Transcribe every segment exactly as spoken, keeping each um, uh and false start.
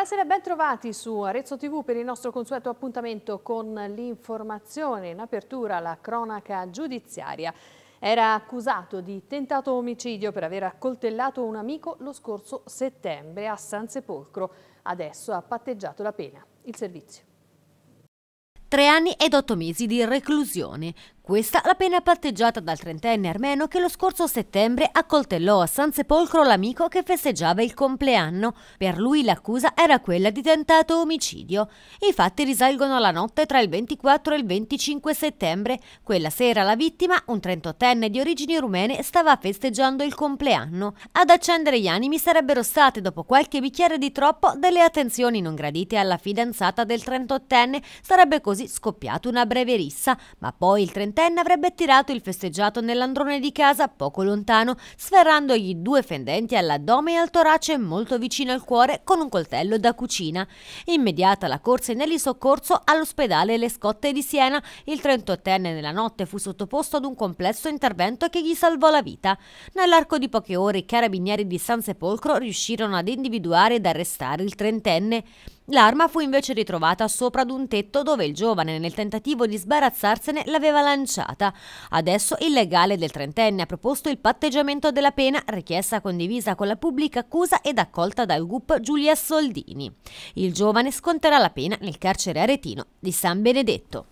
Buonasera e ben trovati su Arezzo tivù per il nostro consueto appuntamento con l'informazione. In apertura la cronaca giudiziaria. Era accusato di tentato omicidio per aver accoltellato un amico lo scorso settembre a Sansepolcro. Adesso ha patteggiato la pena. Il servizio. Tre anni ed otto mesi di reclusione. Questa la pena patteggiata dal trentenne armeno che lo scorso settembre accoltellò a Sansepolcro l'amico che festeggiava il compleanno. Per lui l'accusa era quella di tentato omicidio. I fatti risalgono alla notte tra il ventiquattro e il venticinque settembre. Quella sera la vittima, un trentottenne di origini rumene, stava festeggiando il compleanno. Ad accendere gli animi sarebbero state, dopo qualche bicchiere di troppo, delle attenzioni non gradite alla fidanzata del trentottenne. Sarebbe così scoppiata una breve rissa, ma poi il trentenne avrebbe tirato il festeggiato nell'androne di casa poco lontano, sferrandogli due fendenti all'addome e al torace molto vicino al cuore con un coltello da cucina. Immediata la corsa in elisoccorso all'ospedale Le Scotte di Siena. Il trentottenne nella notte fu sottoposto ad un complesso intervento che gli salvò la vita. Nell'arco di poche ore i carabinieri di Sansepolcro riuscirono ad individuare ed arrestare il trentenne. L'arma fu invece ritrovata sopra ad un tetto dove il giovane, nel tentativo di sbarazzarsene, l'aveva lanciata. Adesso il legale del trentenne ha proposto il patteggiamento della pena, richiesta condivisa con la pubblica accusa ed accolta dal G U P Giulia Soldini. Il giovane sconterà la pena nel carcere aretino di San Benedetto.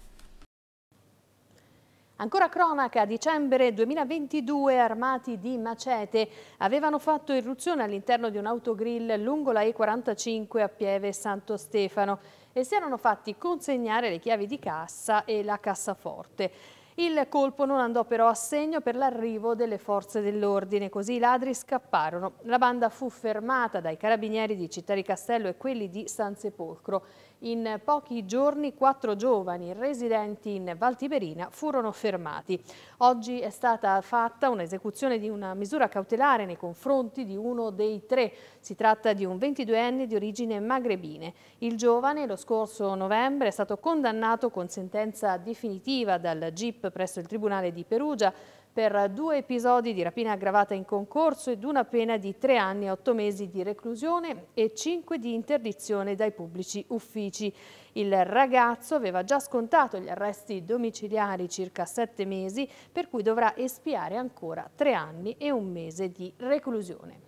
Ancora cronaca, dicembre duemilaventidue, armati di macete avevano fatto irruzione all'interno di un autogrill lungo la E quarantacinque a Pieve Santo Stefano e si erano fatti consegnare le chiavi di cassa e la cassaforte. Il colpo non andò però a segno per l'arrivo delle forze dell'ordine, così i ladri scapparono. La banda fu fermata dai carabinieri di Città di Castello e quelli di Sansepolcro. In pochi giorni quattro giovani residenti in Val Tiberina furono fermati. Oggi è stata fatta un'esecuzione di una misura cautelare nei confronti di uno dei tre. Si tratta di un ventiduenne di origine magrebine. Il giovane lo scorso novembre è stato condannato con sentenza definitiva dal G I P presso il Tribunale di Perugia per due episodi di rapina aggravata in concorso ed una pena di tre anni e otto mesi di reclusione e cinque di interdizione dai pubblici uffici. Il ragazzo aveva già scontato gli arresti domiciliari circa sette mesi, per cui dovrà espiare ancora tre anni e un mese di reclusione.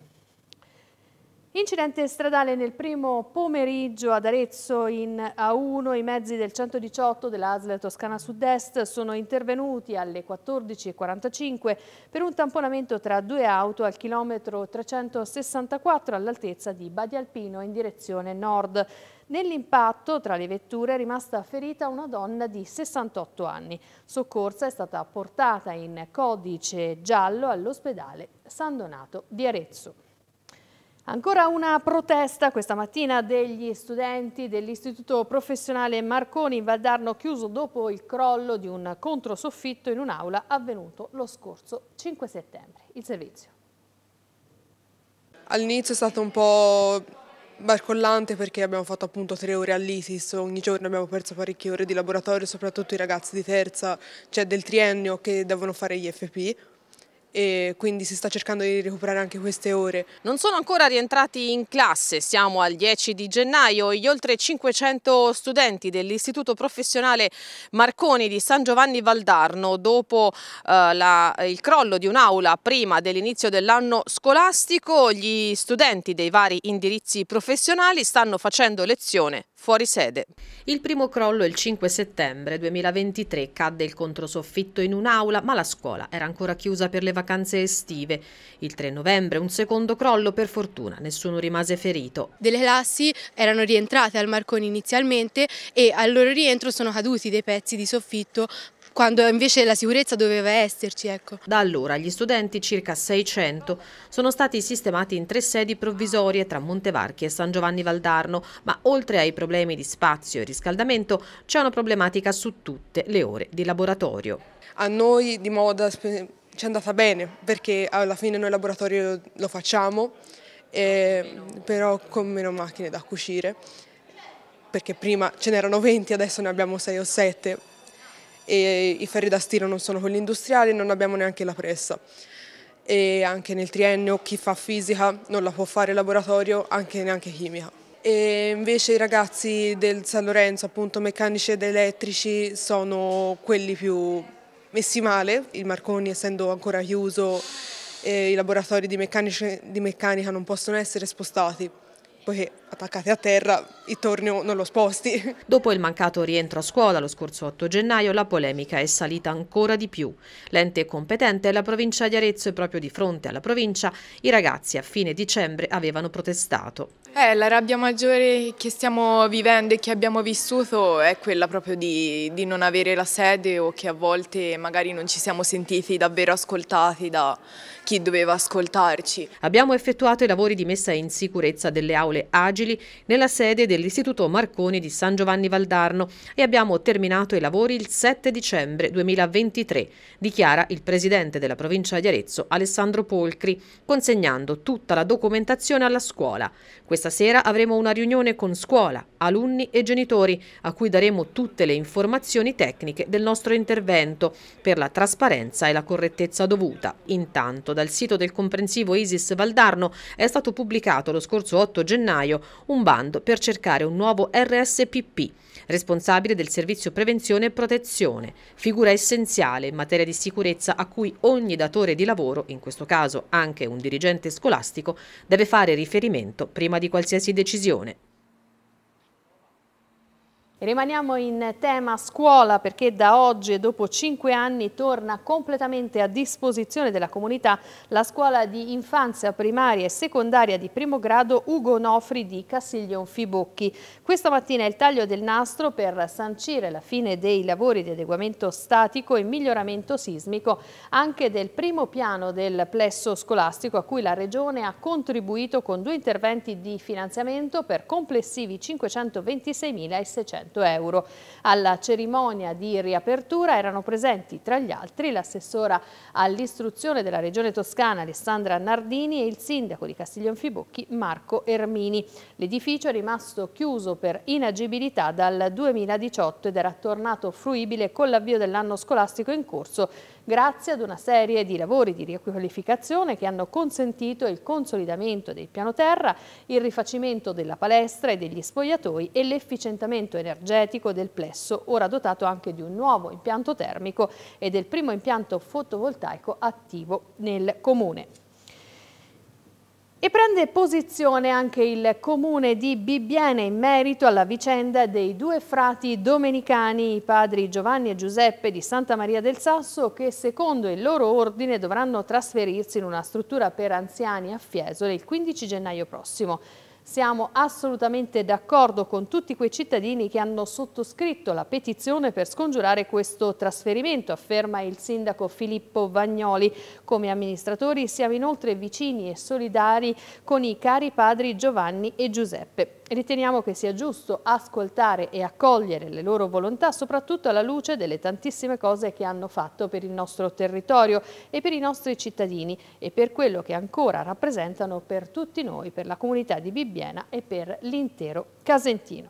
Incidente stradale nel primo pomeriggio ad Arezzo in A uno. I mezzi del centodiciotto della A S L Toscana Sud-Est sono intervenuti alle quattordici e quarantacinque per un tamponamento tra due auto al chilometro trecentosessantaquattro all'altezza di Badia Alpino in direzione nord. Nell'impatto tra le vetture è rimasta ferita una donna di sessantotto anni. Soccorsa è stata portata in codice giallo all'ospedale San Donato di Arezzo. Ancora una protesta questa mattina degli studenti dell'Istituto Professionale Marconi in Valdarno, chiuso dopo il crollo di un controsoffitto in un'aula avvenuto lo scorso cinque settembre. Il servizio. All'inizio è stato un po' barcollante perché abbiamo fatto appunto tre ore all'I S I S, ogni giorno abbiamo perso parecchie ore di laboratorio, soprattutto i ragazzi di terza, cioè del triennio, che devono fare gli F P. E quindi si sta cercando di recuperare anche queste ore. Non sono ancora rientrati in classe, siamo al dieci di gennaio. Gli oltre cinquecento studenti dell'Istituto Professionale Marconi di San Giovanni Valdarno, dopo eh, la, il crollo di un'aula prima dell'inizio dell'anno scolastico, gli studenti dei vari indirizzi professionali stanno facendo lezione fuori sede. Il primo crollo il cinque settembre duemilaventitré, cadde il controsoffitto in un'aula, ma la scuola era ancora chiusa per le vacanze estive. Il tre novembre un secondo crollo, per fortuna nessuno rimase ferito. Delle classi erano rientrate al Marconi inizialmente e al loro rientro sono caduti dei pezzi di soffitto, quando invece la sicurezza doveva esserci. Ecco. Da allora gli studenti, circa seicento, sono stati sistemati in tre sedi provvisorie tra Montevarchi e San Giovanni Valdarno, ma oltre ai problemi di spazio e riscaldamento c'è una problematica su tutte le ore di laboratorio. A noi di moda ci è andata bene perché alla fine noi il laboratorio lo facciamo, eh, però con meno macchine da cucire, perché prima ce n'erano venti, adesso ne abbiamo sei o sette. E i ferri da stiro non sono quelli industriali, non abbiamo neanche la pressa. E anche nel triennio chi fa fisica non la può fare laboratorio, anche neanche chimica. e invece i ragazzi del San Lorenzo, appunto meccanici ed elettrici, sono quelli più messi male, il Marconi essendo ancora chiuso e i laboratori di meccanica, di meccanica non possono essere spostati, poiché attaccati a terra il tornio non lo sposti. Dopo il mancato rientro a scuola lo scorso otto gennaio la polemica è salita ancora di più. L'ente competente è la provincia di Arezzo e proprio di fronte alla provincia i ragazzi a fine dicembre avevano protestato. Eh, la rabbia maggiore che stiamo vivendo e che abbiamo vissuto è quella proprio di, di non avere la sede o che a volte magari non ci siamo sentiti davvero ascoltati da chi doveva ascoltarci. Abbiamo effettuato i lavori di messa in sicurezza delle aule agili nella sede dell'Istituto Marconi di San Giovanni Valdarno e abbiamo terminato i lavori il sette dicembre duemilaventitré, dichiara il presidente della provincia di Arezzo Alessandro Polcri, consegnando tutta la documentazione alla scuola. Questa sera avremo una riunione con scuola, alunni e genitori a cui daremo tutte le informazioni tecniche del nostro intervento per la trasparenza e la correttezza dovuta. Intanto dal sito del comprensivo Isis Valdarno è stato pubblicato lo scorso otto gennaio un bando per cercare un nuovo R S P P, responsabile del servizio prevenzione e protezione, figura essenziale in materia di sicurezza a cui ogni datore di lavoro, in questo caso anche un dirigente scolastico, deve fare riferimento prima di qualsiasi decisione. Rimaniamo in tema scuola perché da oggi e dopo cinque anni torna completamente a disposizione della comunità la scuola di infanzia primaria e secondaria di primo grado Ugo Nofri di Castiglion Fibocchi. Questa mattina è il taglio del nastro per sancire la fine dei lavori di adeguamento statico e miglioramento sismico anche del primo piano del plesso scolastico a cui la Regione ha contribuito con due interventi di finanziamento per complessivi cinquecentoventiseimilaseicento euro. Alla cerimonia di riapertura erano presenti tra gli altri l'assessora all'istruzione della Regione Toscana Alessandra Nardini e il sindaco di Castiglion Fibocchi Marco Ermini. L'edificio è rimasto chiuso per inagibilità dal duemiladiciotto ed era tornato fruibile con l'avvio dell'anno scolastico in corso grazie ad una serie di lavori di riqualificazione che hanno consentito il consolidamento del piano terra, il rifacimento della palestra e degli spogliatoi e l'efficientamento energetico del plesso, ora dotato anche di un nuovo impianto termico e del primo impianto fotovoltaico attivo nel comune. E prende posizione anche il comune di Bibbiena in merito alla vicenda dei due frati domenicani, i padri Giovanni e Giuseppe di Santa Maria del Sasso, che secondo il loro ordine dovranno trasferirsi in una struttura per anziani a Fiesole il quindici gennaio prossimo. Siamo assolutamente d'accordo con tutti quei cittadini che hanno sottoscritto la petizione per scongiurare questo trasferimento, afferma il sindaco Filippo Vagnoli. Come amministratori siamo inoltre vicini e solidari con i cari padri Giovanni e Giuseppe. Riteniamo che sia giusto ascoltare e accogliere le loro volontà, soprattutto alla luce delle tantissime cose che hanno fatto per il nostro territorio e per i nostri cittadini e per quello che ancora rappresentano per tutti noi, per la comunità di Bibbiena e per l'intero Casentino.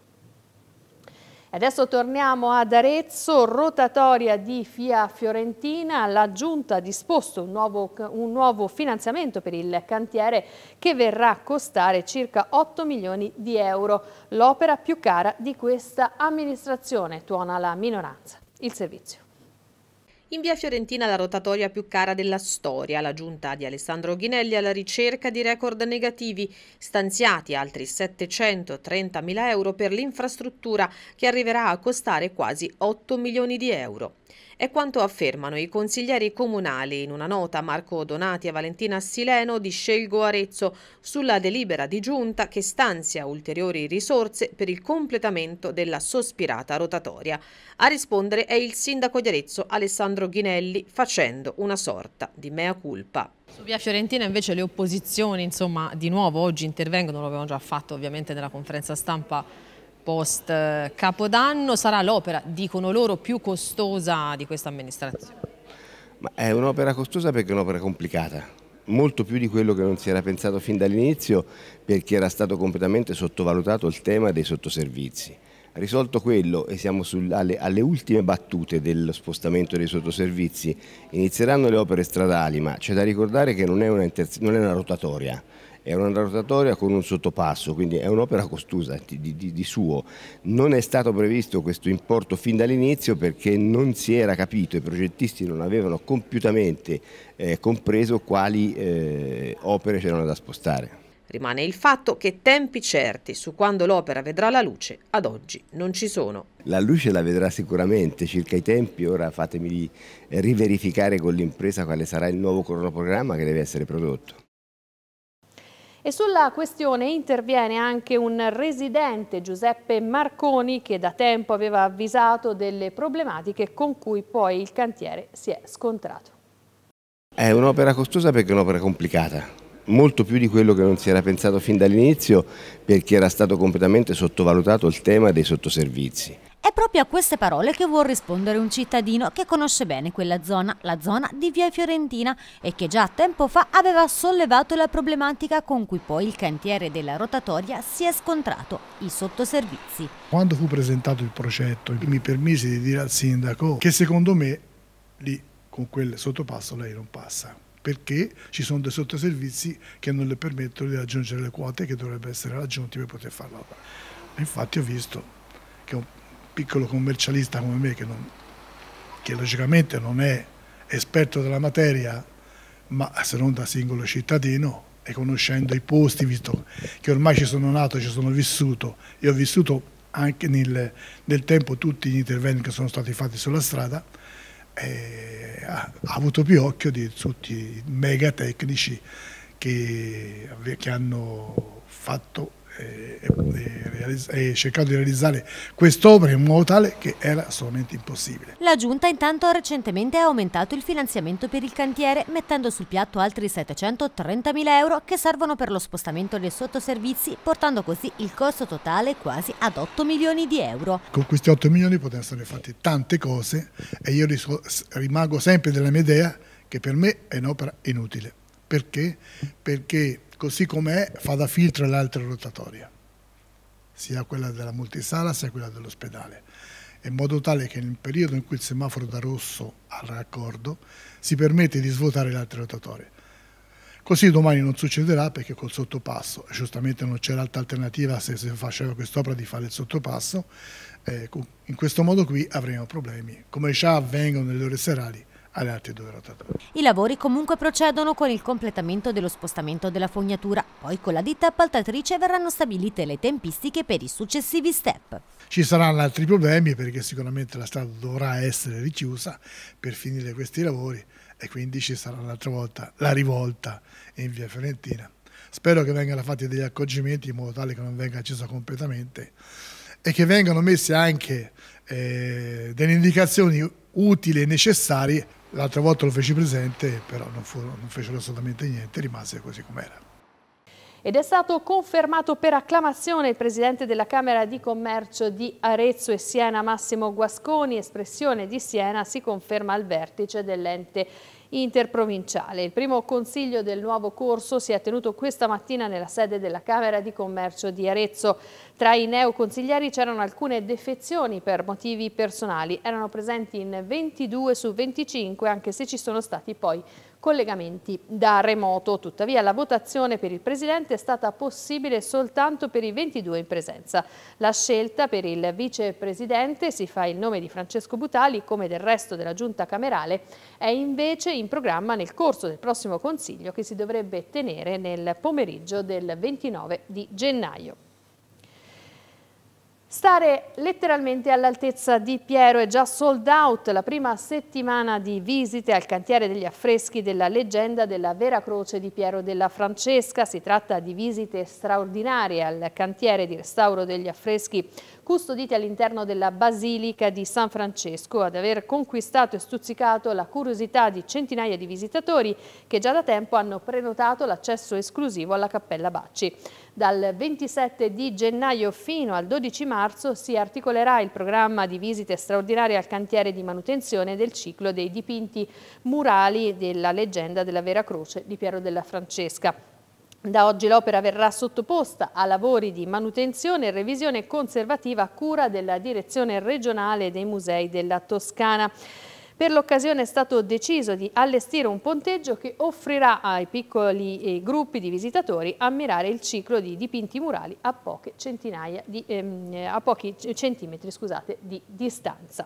Adesso torniamo ad Arezzo, rotatoria di Via Fiorentina. La Giunta ha disposto un nuovo, un nuovo finanziamento per il cantiere che verrà a costare circa otto milioni di euro. L'opera più cara di questa amministrazione, tuona la minoranza. Il servizio. In Via Fiorentina la rotatoria più cara della storia, la giunta di Alessandro Ghinelli alla ricerca di record negativi, stanziati altri settecentotrentamila euro per l'infrastruttura che arriverà a costare quasi otto milioni di euro. È quanto affermano i consiglieri comunali in una nota a Marco Donati e Valentina Sileno di Scelgo Arezzo sulla delibera di giunta che stanzia ulteriori risorse per il completamento della sospirata rotatoria. A rispondere è il sindaco di Arezzo Alessandro Ghinelli facendo una sorta di mea culpa. Su Via Fiorentina invece le opposizioni, insomma, di nuovo oggi intervengono, lo avevamo già fatto ovviamente nella conferenza stampa post Capodanno. Sarà l'opera, dicono loro, più costosa di questa amministrazione? Ma è un'opera costosa perché è un'opera complicata, molto più di quello che non si era pensato fin dall'inizio, perché era stato completamente sottovalutato il tema dei sottoservizi. Risolto quello e siamo sul, alle, alle ultime battute dello spostamento dei sottoservizi, inizieranno le opere stradali, ma c'è da ricordare che non è una, non è una rotatoria, è una rotatoria con un sottopasso, quindi è un'opera costosa di, di, di suo. Non è stato previsto questo importo fin dall'inizio perché non si era capito, i progettisti non avevano compiutamente eh, compreso quali eh, opere c'erano da spostare. Rimane il fatto che tempi certi su quando l'opera vedrà la luce ad oggi non ci sono. La luce la vedrà sicuramente, circa i tempi ora fatemi riverificare con l'impresa quale sarà il nuovo cronoprogramma che deve essere prodotto. E sulla questione interviene anche un residente, Giuseppe Marconi, che da tempo aveva avvisato delle problematiche con cui poi il cantiere si è scontrato. È un'opera costosa perché è un'opera complicata. Molto più di quello che non si era pensato fin dall'inizio perché era stato completamente sottovalutato il tema dei sottoservizi. È proprio a queste parole che vuol rispondere un cittadino che conosce bene quella zona, la zona di Via Fiorentina, e che già tempo fa aveva sollevato la problematica con cui poi il cantiere della rotatoria si è scontrato, i sottoservizi. Quando fu presentato il progetto mi permisi di dire al sindaco che secondo me lì con quel sottopasso lei non passa, perché ci sono dei sottoservizi che non le permettono di raggiungere le quote che dovrebbero essere raggiunti per poter fare l'opera. Infatti ho visto che un piccolo commercialista come me, che, non, che logicamente non è esperto della materia, ma se non da singolo cittadino, e conoscendo i posti, visto che ormai ci sono nato, ci sono vissuto, e ho vissuto anche nel, nel tempo tutti gli interventi che sono stati fatti sulla strada, Eh, ha, ha avuto più occhio di tutti i mega tecnici che, che hanno fatto e eh, eh, cercato di realizzare quest'opera in modo tale che era assolutamente impossibile. La Giunta intanto recentemente ha aumentato il finanziamento per il cantiere, mettendo sul piatto altri settecentotrentamila euro che servono per lo spostamento dei sottoservizi, portando così il costo totale quasi ad otto milioni di euro. Con questi otto milioni potevano essere fatte tante cose e io rimango sempre della mia idea che per me è un'opera inutile. Perché? Perché così com'è fa da filtro all'altra rotatoria, sia quella della multisala sia quella dell'ospedale, in modo tale che nel periodo in cui il semaforo da rosso al raccordo si permette di svuotare le altre rotatorie. Così domani non succederà perché col sottopasso, giustamente non c'era altra alternativa se si faceva quest'opera di fare il sottopasso, eh, in questo modo qui avremo problemi, come già avvengono nelle ore serali alle altre due rotatorie. I lavori comunque procedono con il completamento dello spostamento della fognatura, poi con la ditta appaltatrice verranno stabilite le tempistiche per i successivi step. Ci saranno altri problemi perché sicuramente la strada dovrà essere richiusa per finire questi lavori e quindi ci sarà un'altra volta la rivolta in Via Fiorentina. Spero che vengano fatti degli accorgimenti in modo tale che non venga accesa completamente e che vengano messe anche eh, delle indicazioni utili e necessarie. L'altra volta lo feci presente, però non, fu, non fecero assolutamente niente, rimase così com'era. Ed è stato confermato per acclamazione il presidente della Camera di Commercio di Arezzo e Siena, Massimo Guasconi. Espressione di Siena si conferma al vertice dell'ente interprovinciale. Il primo consiglio del nuovo corso si è tenuto questa mattina nella sede della Camera di Commercio di Arezzo. Tra i neoconsiglieri c'erano alcune defezioni per motivi personali. Erano presenti in ventidue su venticinque, anche se ci sono stati poi collegamenti da remoto. Tuttavia la votazione per il presidente è stata possibile soltanto per i ventidue in presenza. La scelta per il vicepresidente, si fa il nome di Francesco Butali, come del resto della giunta camerale, è invece in programma nel corso del prossimo consiglio che si dovrebbe tenere nel pomeriggio del ventinove di gennaio. Stare letteralmente all'altezza di Piero, è già sold out la prima settimana di visite al cantiere degli affreschi della leggenda della Vera Croce di Piero della Francesca. Si tratta di visite straordinarie al cantiere di restauro degli affreschi custoditi all'interno della Basilica di San Francesco, ad aver conquistato e stuzzicato la curiosità di centinaia di visitatori che già da tempo hanno prenotato l'accesso esclusivo alla Cappella Bacci. Dal ventisette di gennaio fino al dodici marzo si articolerà il programma di visite straordinarie al cantiere di manutenzione del ciclo dei dipinti murali della leggenda della Vera Croce di Piero della Francesca. Da oggi l'opera verrà sottoposta a lavori di manutenzione e revisione conservativa a cura della Direzione regionale dei musei della Toscana. Per l'occasione è stato deciso di allestire un ponteggio che offrirà ai piccoli eh, gruppi di visitatori ammirare il ciclo di dipinti murali a poche centinaia di, ehm, a pochi centimetri scusate, di distanza.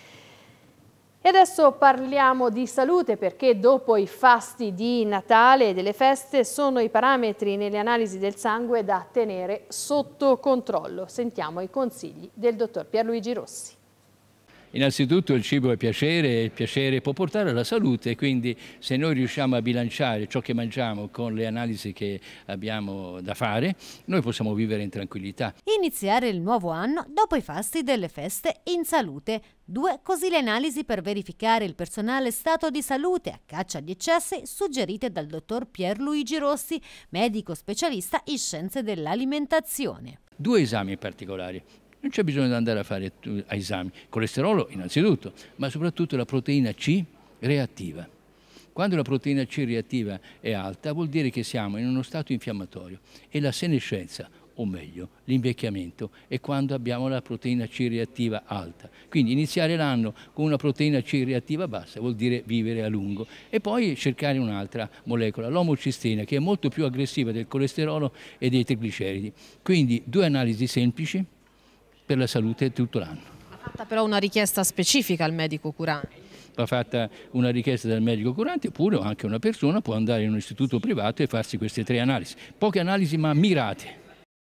E adesso parliamo di salute, perché dopo i fasti di Natale e delle feste sono i parametri nelle analisi del sangue da tenere sotto controllo. Sentiamo i consigli del dottor Pierluigi Rossi. Innanzitutto il cibo è piacere e il piacere può portare alla salute, quindi se noi riusciamo a bilanciare ciò che mangiamo con le analisi che abbiamo da fare, noi possiamo vivere in tranquillità. Iniziare il nuovo anno dopo i fasti delle feste in salute. Due così le analisi per verificare il personale stato di salute a caccia di eccessi suggerite dal dottor Pierluigi Rossi, medico specialista in scienze dell'alimentazione. Due esami in particolare. Non c'è bisogno di andare a fare esami. Colesterolo innanzitutto, ma soprattutto la proteina C reattiva. Quando la proteina C reattiva è alta vuol dire che siamo in uno stato infiammatorio e la senescenza, o meglio l'invecchiamento, è quando abbiamo la proteina C reattiva alta. Quindi iniziare l'anno con una proteina C reattiva bassa vuol dire vivere a lungo e poi cercare un'altra molecola, l'omocistina, che è molto più aggressiva del colesterolo e dei trigliceridi. Quindi due analisi semplici per la salute tutto l'anno. Va fatta però una richiesta specifica al medico curante. Va fatta una richiesta dal medico curante, oppure anche una persona può andare in un istituto privato e farsi queste tre analisi. Poche analisi ma mirate.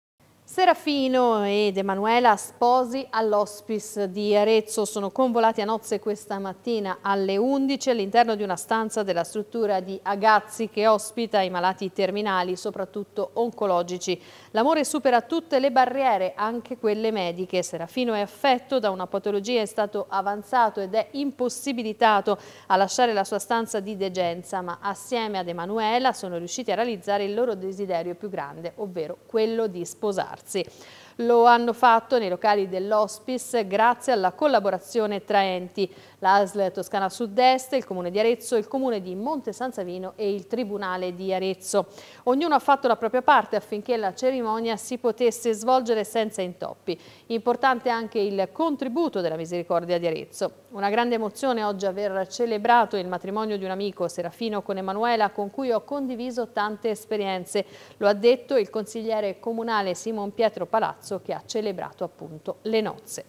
Serafino ed Emanuela, sposi all'hospice di Arezzo, sono convolati a nozze questa mattina alle undici all'interno di una stanza della struttura di Agazzi che ospita i malati terminali, soprattutto oncologici. L'amore supera tutte le barriere, anche quelle mediche. Serafino è affetto da una patologia in stato avanzato ed è impossibilitato a lasciare la sua stanza di degenza, ma assieme ad Emanuela sono riusciti a realizzare il loro desiderio più grande, ovvero quello di sposarsi. Lo hanno fatto nei locali dell'hospice grazie alla collaborazione tra enti, l'A S L Toscana Sud-Est, il Comune di Arezzo, il Comune di Monte San Savino e il Tribunale di Arezzo. Ognuno ha fatto la propria parte affinché la cerimonia si potesse svolgere senza intoppi. Importante anche il contributo della Misericordia di Arezzo. Una grande emozione oggi aver celebrato il matrimonio di un amico, Serafino con Emanuela, con cui ho condiviso tante esperienze. Lo ha detto il consigliere comunale Simon Pietro Palazzo, che ha celebrato appunto le nozze.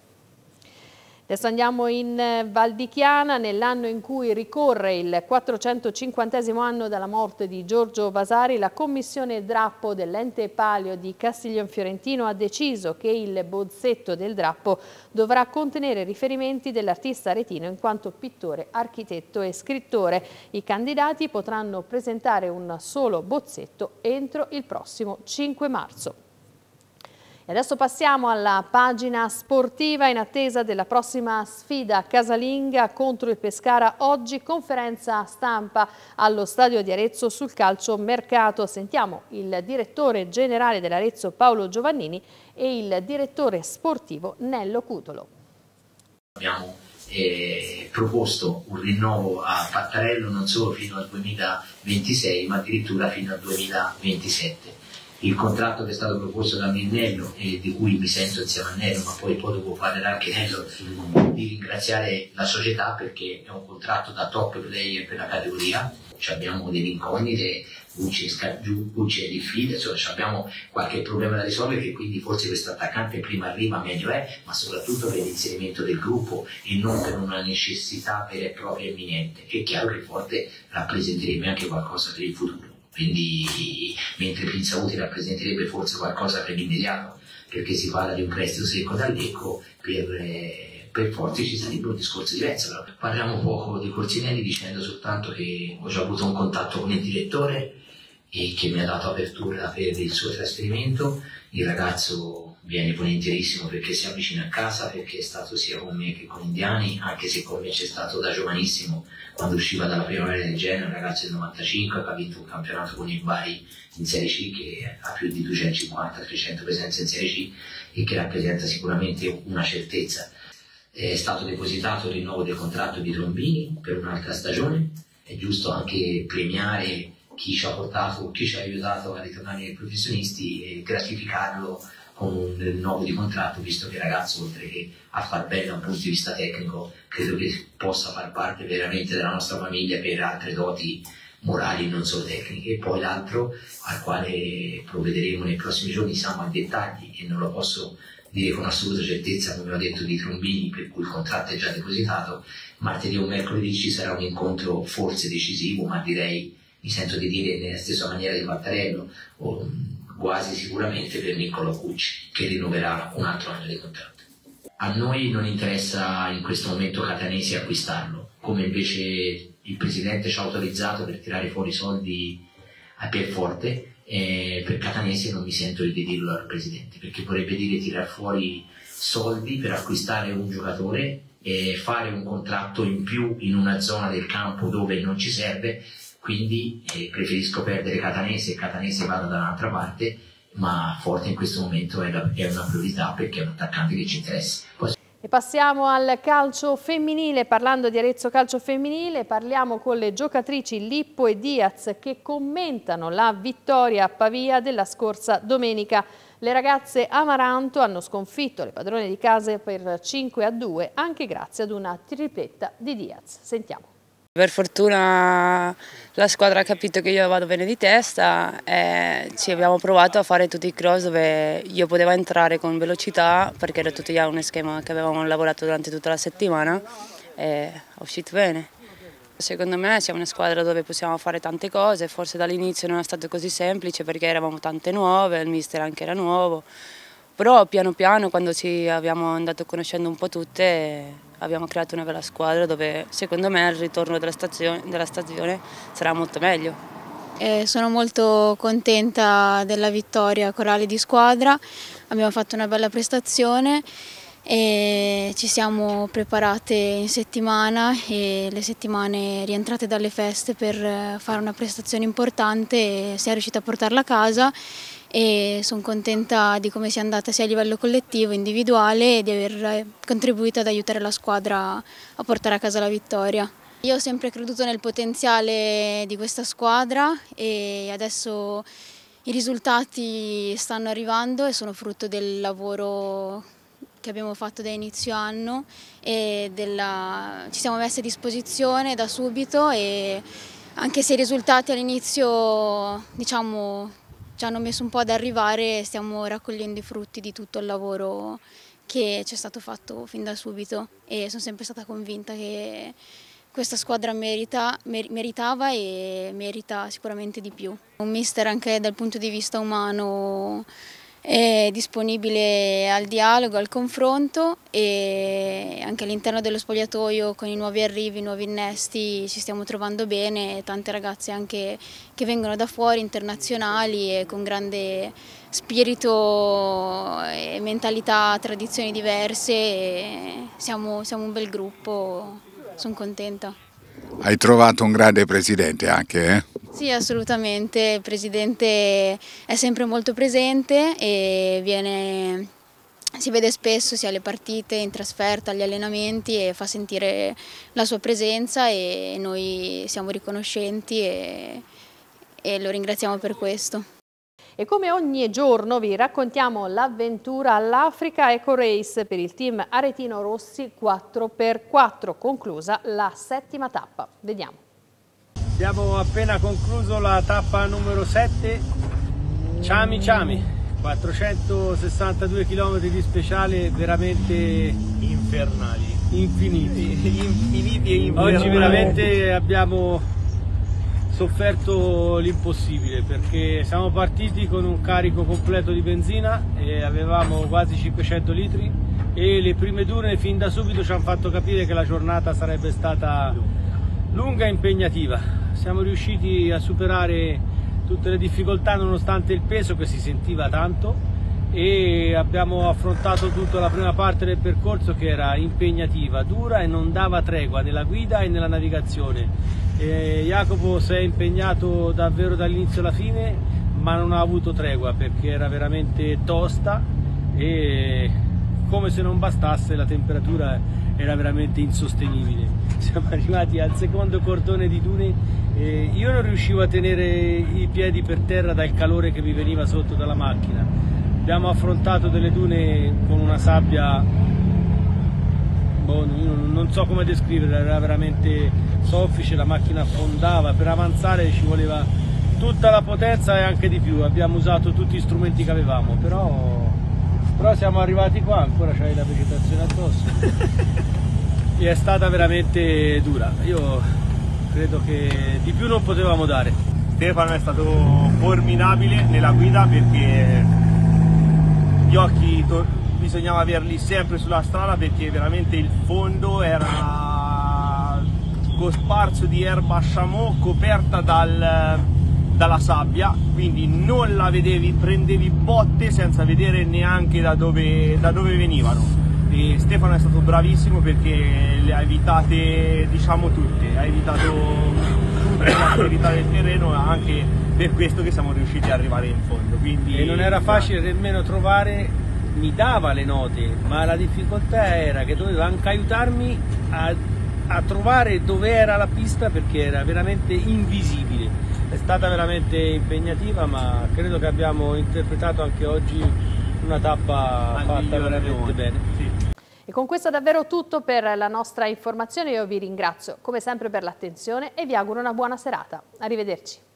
Adesso andiamo in Val di Chiana, nell'anno in cui ricorre il quattrocentocinquantesimo anno dalla morte di Giorgio Vasari. La commissione drappo dell'ente palio di Castiglion Fiorentino ha deciso che il bozzetto del drappo dovrà contenere riferimenti dell'artista aretino in quanto pittore, architetto e scrittore. I candidati potranno presentare un solo bozzetto entro il prossimo cinque marzo. E adesso passiamo alla pagina sportiva. In attesa della prossima sfida casalinga contro il Pescara, oggi conferenza stampa allo stadio di Arezzo sul calcio mercato. Sentiamo il direttore generale dell'Arezzo Paolo Giovannini e il direttore sportivo Nello Cutolo. Abbiamo eh, proposto un rinnovo a Pattarello non solo fino al duemilaventisei ma addirittura fino al duemilaventisette. Il contratto che è stato proposto da Nello e di cui mi sento insieme a Nello, ma poi, poi dopo parlerà anche Nello, di ringraziare la società perché è un contratto da top player per la categoria. Ci abbiamo delle incognite, Gucci e diffide, insomma abbiamo qualche problema da risolvere, che quindi forse questo attaccante prima arriva meglio è, ma soprattutto per l'inserimento del gruppo e non per una necessità vera e propria imminente. È chiaro che forte rappresenterebbe anche qualcosa per il futuro. Quindi mentre Pinzauti rappresenterebbe forse qualcosa per l'immediato, perché si parla di un prestito secco dal Lecco, per, eh, per Forti ci sarebbe un discorso diverso. Però parliamo poco di Corsinelli dicendo soltanto che ho già avuto un contatto con il direttore e che mi ha dato apertura per il suo trasferimento. Il ragazzo viene volentierissimo perché si avvicina a casa, perché è stato sia con me che con Indiani, anche se con me c'è stato da giovanissimo, quando usciva dalla primavera del Genoa, un ragazzo del novantacinque che ha vinto un campionato con il Bari in Serie C, che ha più di duecentocinquanta trecento presenze in Serie C e che rappresenta sicuramente una certezza. È stato depositato il rinnovo del contratto di Trombini per un'altra stagione. È giusto anche premiare chi ci ha portato, chi ci ha aiutato a ritornare ai professionisti e gratificarlo con un rinnovo di contratto, visto che il ragazzo, oltre che a far bene da un punto di vista tecnico, credo che possa far parte veramente della nostra famiglia per altre doti morali, non solo tecniche. E poi l'altro, al quale provvederemo nei prossimi giorni, siamo a dettagli e non lo posso dire con assoluta certezza, come ho detto, di Trombini, per cui il contratto è già depositato. Martedì o mercoledì ci sarà un incontro forse decisivo, ma direi, mi sento di dire nella stessa maniera di Pattarello, o quasi sicuramente per Niccolò Cucci, che rinnoverà un altro anno di contratto. A noi non interessa in questo momento Catanesi acquistarlo, come invece il Presidente ci ha autorizzato per tirare fuori soldi a pied forte. Eh, per Catanesi non mi sento di dirlo al Presidente, perché vorrebbe dire tirar fuori soldi per acquistare un giocatore e fare un contratto in più in una zona del campo dove non ci serve. Quindi eh, preferisco perdere Catanesi e Catanesi vada da un'altra parte, ma Forte in questo momento è, la, è una priorità, perché è un attaccante che ci interessa. Poi... E passiamo al calcio femminile. Parlando di Arezzo Calcio Femminile, parliamo con le giocatrici Lippo e Diaz, che commentano la vittoria a Pavia della scorsa domenica. Le ragazze Amaranto hanno sconfitto le padrone di casa per cinque a due, anche grazie ad una tripletta di Diaz. Sentiamo. Per fortuna la squadra ha capito che io vado bene di testa e ci abbiamo provato a fare tutti i cross dove io potevo entrare con velocità, perché era tutto già un schema che avevamo lavorato durante tutta la settimana e è uscito bene. Secondo me siamo una squadra dove possiamo fare tante cose, forse dall'inizio non è stato così semplice perché eravamo tante nuove, il mister anche era nuovo, però piano piano, quando ci abbiamo andato conoscendo un po' tutte, abbiamo creato una bella squadra dove secondo me il ritorno della stagione, della stagione sarà molto meglio. Eh, sono molto contenta della vittoria corale di squadra, abbiamo fatto una bella prestazione e ci siamo preparate in settimana e le settimane rientrate dalle feste per fare una prestazione importante e siamo riusciti a portarla a casa. E sono contenta di come sia andata sia a livello collettivo, individuale, e di aver contribuito ad aiutare la squadra a portare a casa la vittoria. Io ho sempre creduto nel potenziale di questa squadra e adesso i risultati stanno arrivando e sono frutto del lavoro che abbiamo fatto da inizio anno e della... ci siamo messi a disposizione da subito, e anche se i risultati all'inizio, diciamo, ci hanno messo un po' ad arrivare, stiamo raccogliendo i frutti di tutto il lavoro che ci è stato fatto fin da subito, e sono sempre stata convinta che questa squadra merita, mer meritava e merita sicuramente di più. Un mister anche dal punto di vista umano è disponibile al dialogo, al confronto, e anche all'interno dello spogliatoio con i nuovi arrivi, i nuovi innesti ci stiamo trovando bene, tante ragazze anche che vengono da fuori, internazionali e con grande spirito e mentalità, tradizioni diverse, e siamo, siamo un bel gruppo, sono contenta. Hai trovato un grande presidente anche, eh? Sì, assolutamente, il presidente è sempre molto presente e viene, si vede spesso sia alle partite, in trasferta, agli allenamenti, e fa sentire la sua presenza, e noi siamo riconoscenti e, e lo ringraziamo per questo. E come ogni giorno vi raccontiamo l'avventura all'Africa Eco Race per il team Aretino Rossi quattro per quattro, conclusa la settima tappa. Vediamo. Abbiamo appena concluso la tappa numero sette, Ciami Ciami, quattrocentosessantadue chilometri di speciale veramente infernali, infiniti, infiniti e infernali. Oggi veramente abbiamo sofferto l'impossibile, perché siamo partiti con un carico completo di benzina e avevamo quasi cinquecento litri, e le prime dune fin da subito ci hanno fatto capire che la giornata sarebbe stata lunga e impegnativa. Siamo riusciti a superare tutte le difficoltà nonostante il peso che si sentiva tanto, e abbiamo affrontato tutta la prima parte del percorso che era impegnativa, dura e non dava tregua nella guida e nella navigazione. E Jacopo si è impegnato davvero dall'inizio alla fine, ma non ha avuto tregua perché era veramente tosta, e come se non bastasse la temperatura era veramente insostenibile. Siamo arrivati al secondo cordone di dune e io non riuscivo a tenere i piedi per terra dal calore che mi veniva sotto dalla macchina. abbiamo affrontato delle dune con una sabbia, boh, non so come descriverla, era veramente soffice, la macchina affondava, per avanzare ci voleva tutta la potenza e anche di più, abbiamo usato tutti gli strumenti che avevamo, però, però siamo arrivati qua, ancora c'hai la vegetazione addosso e è stata veramente dura, io credo che di più non potevamo dare. Stefano è stato formidabile nella guida perché gli occhi bisognava averli sempre sulla strada perché veramente il fondo era cosparso di erba chameau coperta dal, dalla sabbia, quindi non la vedevi, prendevi botte senza vedere neanche da dove, da dove venivano. E Stefano è stato bravissimo perché le ha evitate, diciamo, tutte, ha evitato tutte le attività del terreno, anche per questo che siamo riusciti ad arrivare in fondo. Quindi, e non era facile nemmeno trovare, mi dava le note, ma la difficoltà era che doveva anche aiutarmi a, a trovare dove era la pista perché era veramente invisibile. È stata veramente impegnativa, ma credo che abbiamo interpretato anche oggi una tappa fatta veramente bene. Sì. E con questo è davvero tutto per la nostra informazione, io vi ringrazio come sempre per l'attenzione e vi auguro una buona serata. Arrivederci.